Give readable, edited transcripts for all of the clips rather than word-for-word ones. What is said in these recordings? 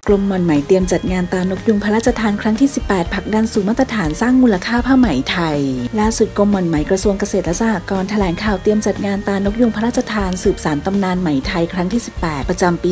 กรมหม่อนไหมเตรียมจัดงานตานกยุงพระราชทานครั้งที่ 18 ผลักดันสู่มาตรฐานสร้างมูลค่าผ้าไหมไทยล่าสุดกรมหม่อนไหมกระทรวงเกษตรและสหกรณ์แถลงข่าวเตรียมจัดงานตานกยุงพระราชทานสืบสานตำนานไหมไทยครั้งที่ 18 ประจำปี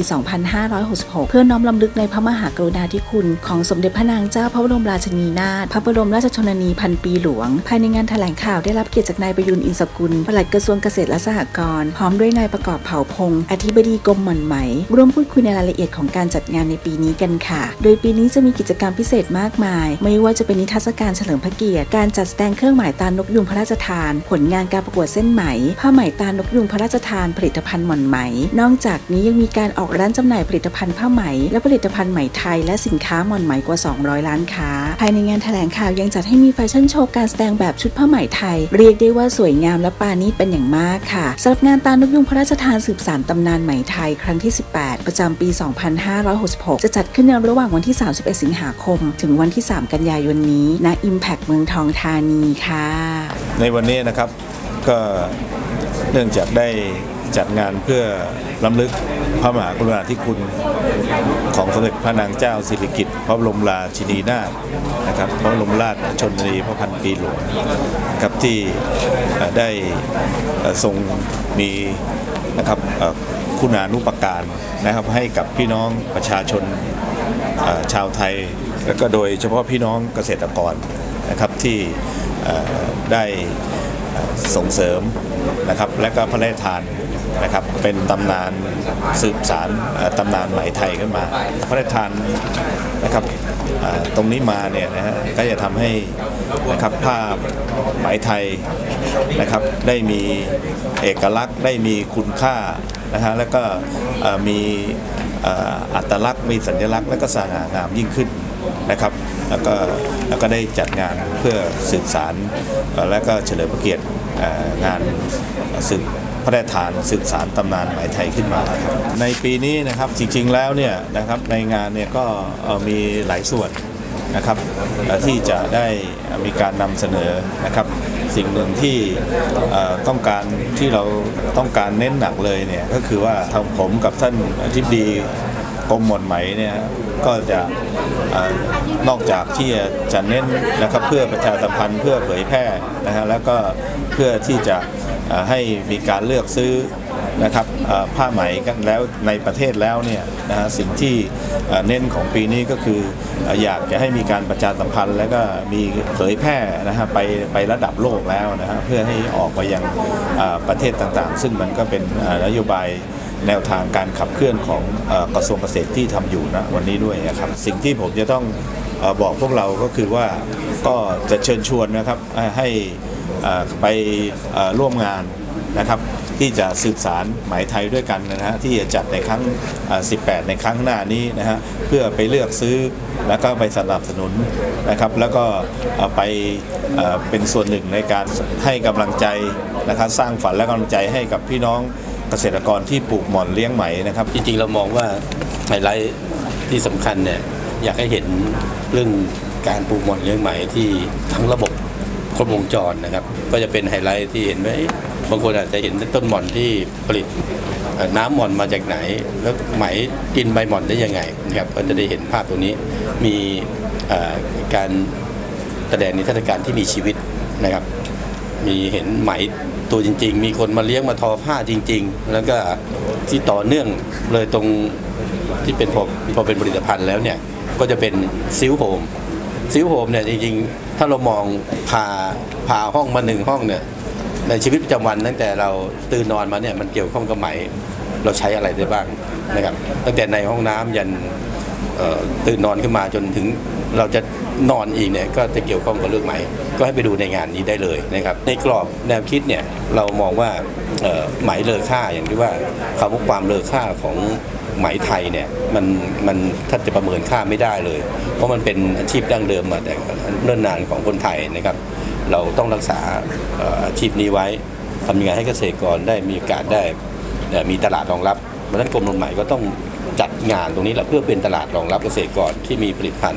2566 เพื่อน้อมรำลึกในพระมหากรุณาธิคุณของสมเด็จพระนางเจ้าพระบรมราชินีนาถพระบรมราชชนนีพันปีหลวงภายในงานแถลงข่าวได้รับเกียรติจากนายประยุรอินทรกุลปลัดกระทรวงเกษตรและสหกรณ์พร้อมด้วยนายประกอบเผ่าพงศ์อธิบดีกรมหม่อนไหมร่วมพูดคุยในรายละเอียดของการจัดงานในปีนี้กันค่ะโดยปีนี้จะมีกิจกรรมพิเศษมากมายไม่ว่าจะเป็นนิทรรศการเฉลิมพระเกียรติการจัดแสดงเครื่องหมายตานกยุงพระราชทานผลงานการประกวดเส้นไหมผ้าไหมตานกยุงพระราชทานผลิตภัณฑ์หม่อนไหมนอกจากนี้ยังมีการออกร้านจำหน่ายผลิตภัณฑ์ผ้าไหมและผลิตภัณฑ์ไหมไทยและสินค้าหม่อนไหมกว่า200ร้านค้าภายในงานแถลงข่าวยังจัดให้มีแฟชั่นโชว์การแสดงแบบชุดผ้าไหมไทยเรียกได้ว่าสวยงามและปราณีตเป็นอย่างมากค่ะสำหรับงานตานกยุงพระราชทานสืบสานตำนานไหมไทยครั้งที่ 18 ประจำปี 2566 จะจัดขึ้นในระหว่างวันที่ 31 สิงหาคมถึงวันที่ 3 กันยายนนี้ณ Impact เมืองทองธานีค่ะในวันนี้นะครับก็เนื่องจากได้จัดงานเพื่อรำลึกพระมหากรุณาธิคุณของสมเด็จพระนางเจ้าสิริกิติ์พระบรมราชินีนาถนะครับพระบรมราชชนนีพระพันปีหลวงครับที่ได้ทรงมีนะครับคุณานุปการนะครับให้กับพี่น้องประชาชนชาวไทยและก็โดยเฉพาะพี่น้องเกษตรกรนะครับที่ได้ส่งเสริมนะครับและก็พระราชทานนะครับเป็นตำนานสืบสานตำนานไหมไทยขึ้นมาพระราชทานนะครับตรงนี้มาเนี่ยนะฮะก็จะทำให้นะครับผ้าไหมไทยนะครับได้มีเอกลักษณ์ได้มีคุณค่านะฮะแล้วก็มีอัตลักษณ์มีสัญลักษณ์และก็สง่างามยิ่งขึ้นนะครับแล้วก็ได้จัดงานเพื่อสืบสานและก็เฉลิมพระเกียรติงานสืบพระราชทานสืบสานตำนานไหมไทยขึ้นมาในปีนี้นะครับจริงๆแล้วเนี่ยนะครับในงานเนี่ยก็มีหลายส่วนนะครับที่จะได้มีการนำเสนอนะครับสิ่งหนึ่งที่ต้องการที่เราต้องการเน้นหนักเลยเนี่ยก็คือว่าทางผมกับท่านอธิบดีกรมหม่อนไหมเนี่ยก็จะนอกจากที่จะเน้นนะครับเพื่อประชาสัมพันธ์เพื่อเผยแพร่นะฮะแล้วก็เพื่อที่จะให้มีการเลือกซื้อนะครับผ้าไหมกันแล้วในประเทศแล้วเนี่ยนะฮะสิ่งที่เน้นของปีนี้ก็คืออยากจะให้มีการประชาสัมพันธ์แล้วก็มีเผยแพร่นะฮะไประดับโลกแล้วนะฮะเพื่อให้ออกไปยังประเทศต่างๆซึ่งมันก็เป็นนโยบายแนวทางการขับเคลื่อนของกระทรวงเกษตรที่ทำอยู่นะวันนี้ด้วยนะครับสิ่งที่ผมจะต้องบอกพวกเราก็คือว่าก็จะเชิญชวนนะครับให้ไปร่วมงานนะครับที่จะสืบสานไหมไทยด้วยกันนะฮะที่จะจัดในครั้ง 18 ในครั้งหน้านี้นะฮะเพื่อไปเลือกซื้อแล้วก็ไปสนับสนุนนะครับแล้วก็ไปเป็นส่วนหนึ่งในการให้กำลังใจนะครับสร้างฝันและกำลังใจให้กับพี่น้องเกษตรกรที่ปลูกหม่อนเลี้ยงไหมนะครับจริงๆเรามองว่าไฮไลท์ที่สำคัญเนี่ยอยากให้เห็นเรื่องการปลูกหม่อนเลี้ยงไหมที่ทั้งระบบครบวงจรนะครับก็จะเป็นไฮไลท์ที่เห็นไหมบางคนอาจจะเห็นต้นหม่อนที่ผลิตน้ำหม่อนมาจากไหนแล้วไหมกินใบหม่อนได้ยังไงนะครับก็จะได้เห็นภาพตรงนี้มีการแสดงนิทรรศการที่มีชีวิตนะครับมีเห็นไหมตัวจริงๆมีคนมาเลี้ยงมาทอผ้าจริงๆแล้วก็ที่ต่อเนื่องเลยตรงที่เป็นพอเป็นผลิตภัณฑ์แล้วเนี่ยก็จะเป็นซิลโฮมเนี่ยจริงๆถ้าเรามองพาห้องมา1ห้องเนี่ยในชีวิตประจำวันตั้งแต่เราตื่นนอนมาเนี่ยมันเกี่ยวข้องกับไหมเราใช้อะไรได้บ้างนะครับตั้งแต่ในห้องน้ำยันตื่นนอนขึ้นมาจนถึงเราจะนอนอีกเนี่ยก็จะเกี่ยวข้องกับเรื่องไหมก็ให้ไปดูในงานนี้ได้เลยนะครับในกรอบแนวคิดเนี่ยเรามองว่าไหมเลอค่าอย่างที่ว่าคำว่าความเลอค่าของไหมไทยเนี่ยมันถ้าจะประเมินค่าไม่ได้เลยเพราะมันเป็นอาชีพดั้งเดิมมาแต่เนิ่นนานของคนไทยนะครับเราต้องรักษาอาชีพนี้ไว้ทำยังไงให้เกษตรกรได้มีโอกาสได้มีตลาดรองรับเพราะฉะนั้นกรมหม่อนไหมก็ต้องจัดงานตรงนี้แหละเพื่อเป็นตลาดรองรับเกษตรกรที่มีผลิตภัณฑ์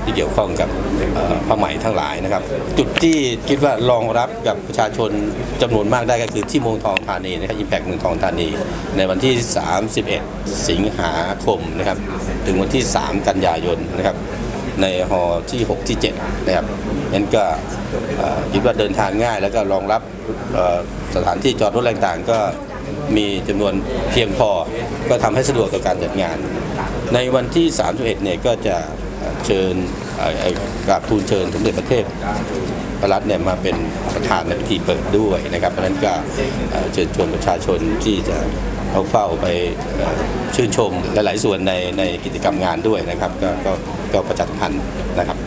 ที่เกี่ยวข้องกับผ้าไหมทั้งหลายนะครับจุดที่คิดว่ารองรับกับประชาชนจำนวนมากได้ก็คือที่เมืองทองธานีนะครับ Impact เมืองทองธานีในวันที่31 สิงหาคมนะครับถึงวันที่3 กันยายนนะครับในฮอที่6 ที่ 7นะครับงั้นก็คิดว่าเดินทางง่ายแล้วก็รองรับสถานที่จอดรถต่างๆก็มีจำนวนเพียงพอก็ทำให้สะดวกต่อการจัดงานในวันที่31เนี่ยก็จะเชิญกราบทูลเชิญสมเด็จพระเทพรัตน์เนี่ยมาเป็นประธานในพิธีเปิดด้วยนะครับเพราะฉะนั้นก็เชิญชวนประชาชนที่จะเข้าเฝ้าไปชื่นชมหลายๆส่วนในกิจกรรมงานด้วยนะครับก็ประชาสัมพันธ์นะครับ